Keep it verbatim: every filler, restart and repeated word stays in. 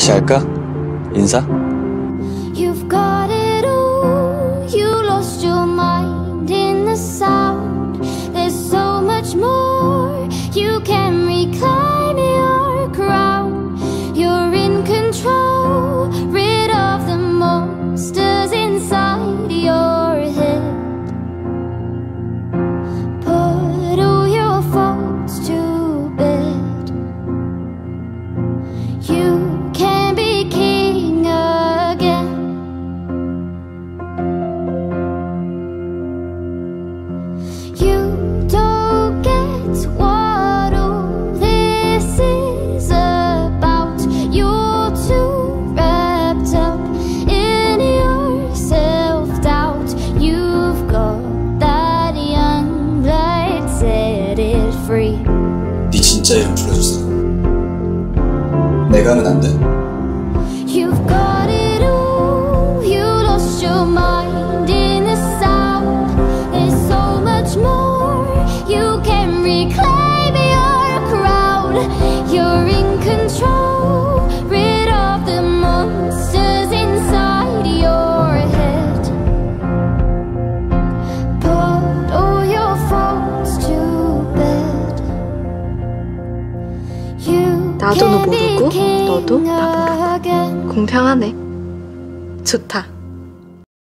다시 할까? 인사? You've got it all. You lost your mind in the sound. There's so much more. You can reclaim your crown. You're in control. Rid of the monsters inside your head. Put all your faults to bed. You can be king again. You don't get what all this is about. You're too wrapped up in your self-doubt. You've got that young blood, set it free. 네 진짜 이름 불러주세요. 내가 하면 안 돼. You've got it all. You lost your mind in the sound. There's so much more. You can reclaim your crown. You're in control. Rid of the monsters inside your head. Put all your faults to bed. You 나도 너 can be 모르고 king 너도 나 모르고 again. 공평하네. 좋다.